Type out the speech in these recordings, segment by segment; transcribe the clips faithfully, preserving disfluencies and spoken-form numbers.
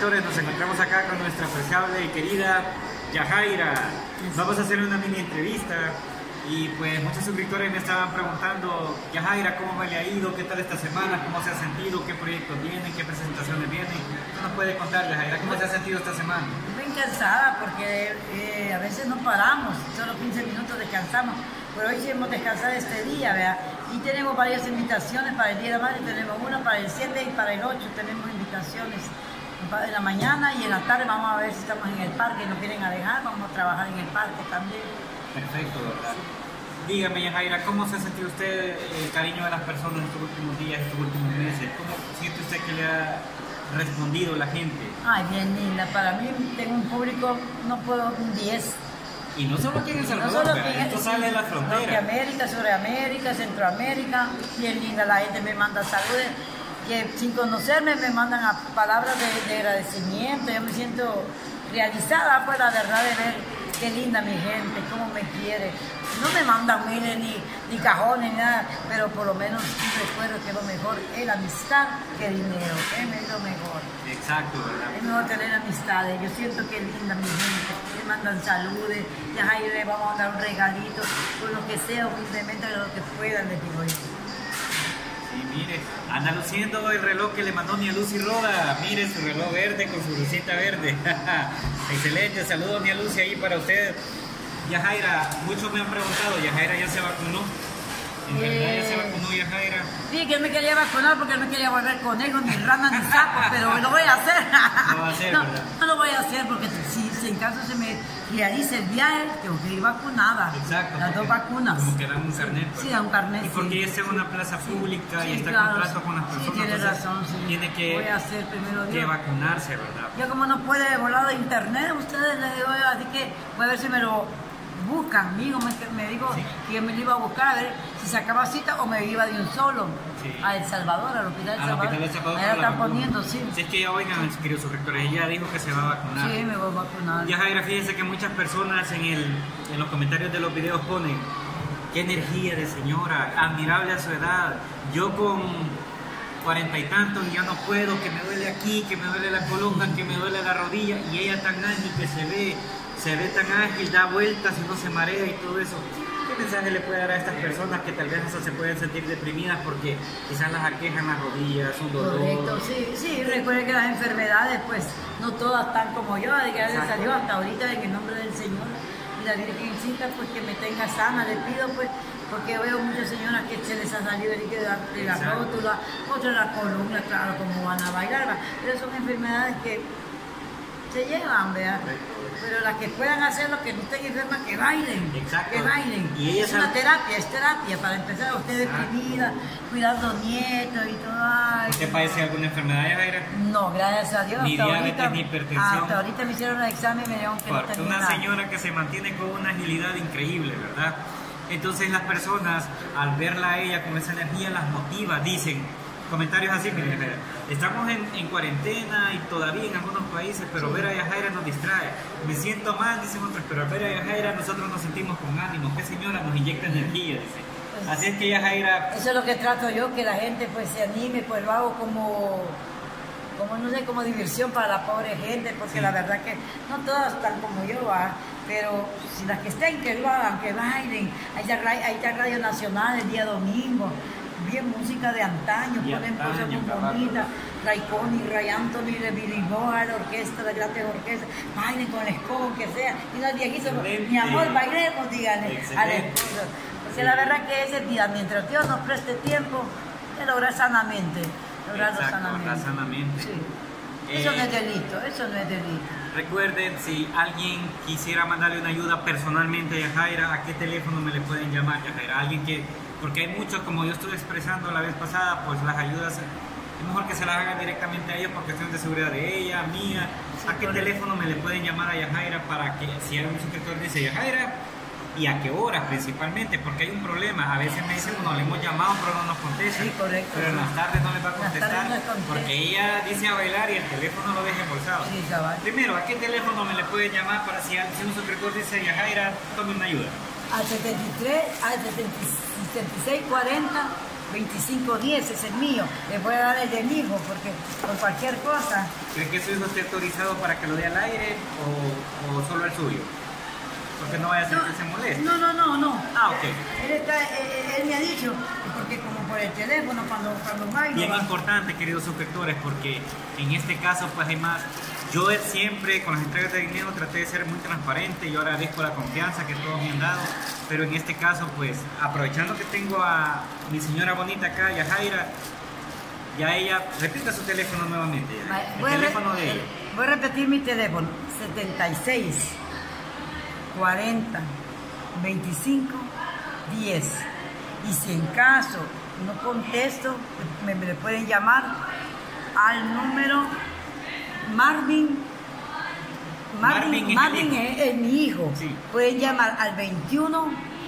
suscriptores, nos encontramos acá con nuestra apreciable y querida Yajaira. Vamos a hacer una mini entrevista y pues muchos suscriptores me estaban preguntando: Yajaira, ¿cómo me le ha ido? ¿Qué tal esta semana? ¿Cómo se ha sentido? ¿Qué proyectos vienen? ¿Qué presentaciones vienen? ¿Qué nos puede contar, Yajaira? ¿Cómo se ha sentido esta semana? Bien cansada porque eh, a veces no paramos, solo quince minutos descansamos, pero hoy sí hemos descansado este día, ¿verdad? Y tenemos varias invitaciones para el Día de la Madre, tenemos una para el siete y para el ocho, tenemos invitaciones en la mañana y en la tarde. Vamos a ver si estamos en el parque y nos vienen a dejar, vamos a trabajar en el parque también. Perfecto, ¿verdad? Dígame, Yajaira, ¿cómo se ha sentido usted el cariño de las personas estos últimos días, estos últimos meses? ¿Cómo siente usted que le ha respondido la gente? Ay, bien linda, para mí tengo un público, no puedo, un diez. Y no solo aquí en El Salvador, no que esto sale de la frontera. Norteamérica, Suramérica, Centroamérica, bien linda, la gente me manda saludos, que sin conocerme me mandan a palabras de, de agradecimiento. Yo me siento realizada, pues, la verdad, de ver qué linda mi gente, cómo me quiere. No me mandan miles ni, ni cajones, ni nada, pero por lo menos recuerdo que lo mejor es la amistad que dinero, es lo mejor. Exacto, ¿verdad? Es mejor tener amistades. Yo siento que es linda mi gente, me mandan saludos, ya ahí le vamos a dar un regalito, con lo que sea, humildemente lo que puedan, les digo yo. Sí, mire, anda luciendo el reloj que le mandó Nia Lucy Roda. Mire su reloj verde con su lucita verde. Excelente, saludos Nia Lucy ahí para usted. Yajaira, muchos me han preguntado, ¿Yajaira ya se vacunó? ¿En eh, verdad ya se vacunó Yajaira? Sí, que él me quería vacunar porque no quería volver conejos, ni ranas, ni sapos, pero lo voy a hacer. Lo va a hacer, no, ¿verdad? No lo voy a hacer porque si, si en caso se me realice el viaje, tengo que ir vacunada. Exacto. Las dos vacunas. Como que dan un carnet. Sí, dan un carnet. Y porque sí. ella está en una plaza pública sí, y está en claro, contacto con las personas. Sí, tiene razón, sí. Tiene que, voy a hacer primero que Dios. vacunarse, ¿verdad? Yo como no puede volar de internet, ustedes les digo, así que voy a ver si me lo buscan. Mi hijo me, me dijo sí. que yo me lo iba a buscar a ver si sacaba cita o me iba de un solo sí. a El Salvador, al hospital de El Salvador. Hospital de Salvador. Ahí la están poniendo, sí. Si es que ya oigan, queridos suscriptores, ella dijo que se va a vacunar. Sí, me voy a vacunar. Yajaira, fíjense que muchas personas en, el, en los comentarios de los videos ponen: qué energía de señora, admirable a su edad. Yo con cuarenta y tantos y ya no puedo, que me duele aquí, que me duele la columna, que me duele la rodilla, y ella tan ágil que se ve, se ve tan ágil, da vueltas y no se marea y todo eso. ¿Qué mensaje le puede dar a estas personas que tal vez hasta se pueden sentir deprimidas porque quizás las aquejan las rodillas, un dolor? Correcto, sí, sí, recuerden que las enfermedades pues no todas están como yo, de que ya salió hasta ahorita en el nombre del Señor y la Virgencita pues que me tenga sana, le pido pues, porque veo muchas señoras que se les ha salido el líquido de la rótula, otras la columna, claro, como van a bailar, pero son enfermedades que se llevan, ¿verdad? Pero las que puedan hacer lo que no estén enfermas, que bailen. Exacto. Que bailen. Y es una terapia, es terapia para empezar. Usted deprimida, cuidando nietos y todo. Ay, ¿Usted padece alguna enfermedad, Yajaira? No, gracias a Dios. Ni hasta diabetes ahorita, ni hipertensión. Hasta ahorita me hicieron un examen y me dieron que Porque no tenía una nada. señora que se mantiene con una agilidad increíble, ¿verdad? Entonces las personas, al verla a ella con esa energía, las motiva, dicen comentarios así: miren, estamos en, en cuarentena y todavía en algunos países, pero sí. ver a Yajaira nos distrae. Me siento mal, dicen otros, pero al ver a Yajaira nosotros nos sentimos con ánimo. ¿Qué señora nos inyecta energía? Dice. Pues, así es que Yajaira... Eso es lo que trato yo, que la gente pues se anime, pues lo hago como... como no sé, como diversión para la pobre gente, porque sí. la verdad que no todas están como yo, ¿va? Pero si las que estén, que lo hagan, que bailen. Hay ya, hay ya Radio Nacional el día domingo, bien música de antaño, y ponen cosas muy bonitas, Ray Connie, Ray Anthony, de Billy Boa, la orquesta, la grandes orquestas, bailen con el escobo, que sea, y las viejitas, mi amor, bailemos, díganle al esposo. Porque la verdad que ese día, mientras Dios nos preste tiempo, de lograr sanamente, lograrlo sanamente. sanamente. Sí. Eh, eso no es delito, eso no es delito. Recuerden, si alguien quisiera mandarle una ayuda personalmente a Yajaira, ¿a qué teléfono me le pueden llamar, Yajaira? Alguien que, porque hay muchos, como yo estuve expresando la vez pasada, pues las ayudas es mejor que se las hagan directamente a ellos por cuestión de seguridad de ella, mía. Sí, ¿a qué teléfono me le pueden llamar a Yajaira para que, si algún suscriptor dice Yajaira, y a qué hora principalmente? Porque hay un problema, a veces me dicen, bueno, le hemos llamado pero no nos contesta, sí, correcto, pero en las tardes no les va a contestar no porque ella dice a bailar y el teléfono lo deja embolsado. Sí, cabal. Primero, ¿a qué teléfono me le pueden llamar para si, si un suscriptor dice Yajaira, tome una ayuda? Al setenta y tres, al setenta y seis cuarenta, veinticinco diez, ese es mío. Les voy a dar el de mi hijo, porque con cualquier cosa. ¿Cree que su hijo esté autorizado para que lo dé al aire o, o solo el suyo? Porque no vaya a ser No, que se moleste. no, no, no, no. Ah, ok. Él, está, él, él me ha dicho, porque como por el teléfono, cuando, cuando bailo... Bien va. importante, queridos suscriptores, porque en este caso, pues hay más. Yo siempre con las entregas de dinero traté de ser muy transparente. Yo agradezco la confianza que todos me han dado, pero en este caso, pues aprovechando que tengo a mi señora bonita acá, Yajaira, ya ella, repita su teléfono nuevamente. Ya. El Voy a, teléfono re- de ella. voy a repetir mi teléfono, setenta y seis, cuarenta, veinticinco, diez. Y si en caso no contesto, me, me pueden llamar al número Marvin. Marvin Marvin, es Marvin el hijo. es, es mi hijo. Sí. Pueden llamar al veintiuno,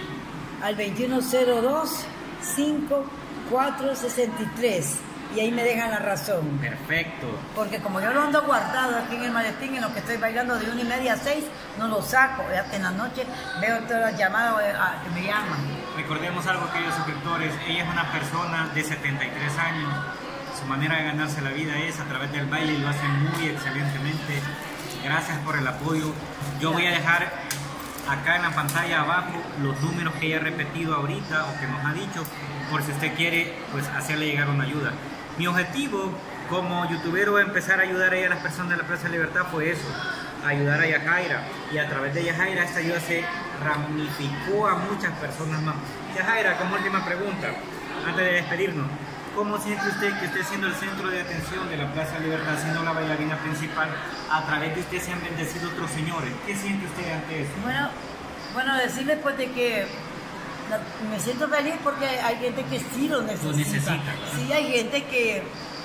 al veintiuno cero dos, cincuenta y cuatro sesenta y tres. Y ahí me dejan la razón. Perfecto. Porque como yo lo ando guardado aquí en el maletín, en lo que estoy bailando de una y media a seis, no lo saco. En la noche veo todas las llamadas a, que me llaman. Recordemos algo, queridos suscriptores, ella es una persona de setenta y tres años. Su manera de ganarse la vida es a través del baile y lo hace muy excelentemente. Gracias por el apoyo. Yo voy a dejar acá en la pantalla abajo los números que ella ha repetido ahorita o que nos ha dicho, por si usted quiere pues hacerle llegar una ayuda. Mi objetivo como youtubero es empezar a ayudar a, ella, a las personas de la Plaza de Libertad fue eso, ayudar a Yajaira, y a través de Yajaira esta ayuda se ramificó a muchas personas más. Yajaira, como última pregunta, antes de despedirnos, ¿cómo siente usted que usted siendo el centro de atención de la Plaza de Libertad, siendo la bailarina principal, a través de usted se han bendecido otros señores? ¿Qué siente usted ante eso? Bueno, bueno, decirles pues de que la- me siento feliz porque hay gente que sí lo necesita. necesita, ¿verdad? Sí, hay gente que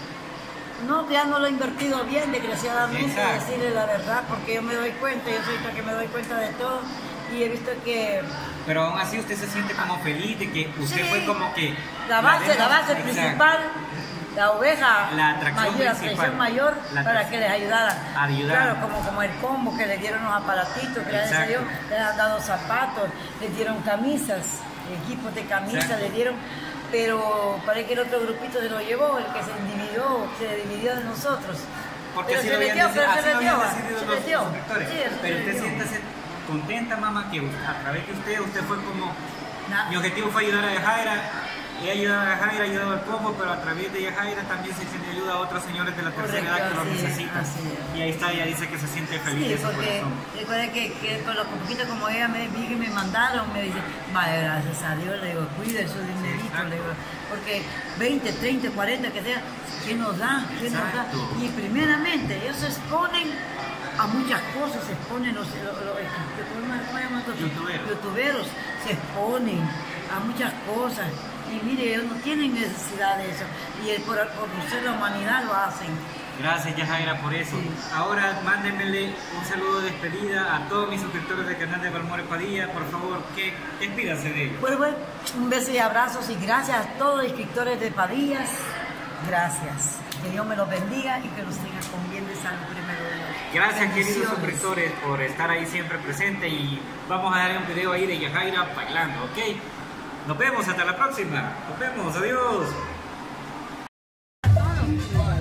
no, ya no lo ha invertido bien, desgraciadamente, Exacto. decirle la verdad, porque yo me doy cuenta, yo soy la que me doy cuenta de todo y he visto que Pero aún así usted se siente como feliz de que usted sí, fue como que... la base, la demos- base Exacto. principal, la oveja La atracción mayor, la principal. atracción mayor La para atracción. que les ayudaran. Ayudar. Claro, como, como el combo que le dieron los aparatitos, gracias a Exacto. Dios, les han dado zapatos, les dieron camisas, equipos de camisas, Exacto. les dieron, pero parece que el otro grupito se lo llevó, el que se dividió, se dividió de nosotros. Porque Pero así se lo les habían dio, pero deci- se así lo les dio, habían va, decidido se los les dio. suscriptores. Sí, se Pero les usted dio. siéntase contenta, mamá, que a través de usted, usted fue como... Na- Mi objetivo fue ayudar a Yajaira, he ayudado a Yajaira, he ayudado al combo, pero a través de Yajaira también se extiende ayuda a otros señores de la tercera Correcto, edad que lo así es, necesitan. así es. Y ahí está, ella dice que se siente feliz Sí, de su porque corazón. recuerda que, que con lo poquito como ella me vi que me mandaron, me dice, vaya, gracias a Dios, le digo, cuide su dinerito, Exacto. le digo, porque veinte, treinta, cuarenta, que sea, ¿qué nos da? ¿Qué nos da? Exacto. Y primeramente, ellos se exponen a muchas cosas, se exponen los, los, los- ¿cómo se llaman estos? Youtuberos. Youtuberos, se exponen a muchas cosas. Y mire, ellos no tienen necesidad de eso. Y el, por, por ser la humanidad lo hacen. Gracias, Yajaira, por eso. Sí. Ahora mándenmele un saludo de despedida a todos mis suscriptores del canal de Balmore Padilla. Por favor, que despídase de ellos. Pues bueno, un beso y abrazos y gracias a todos los suscriptores de Padillas. Gracias. Que Dios me los bendiga y que los tenga con bien de salud primero de Dios. Gracias, queridos Bendiciones. suscriptores, por estar ahí siempre presentes. Y vamos a dar un video ahí de Yajaira bailando, ¿ok? Nos vemos, hasta la próxima. Nos vemos, adiós.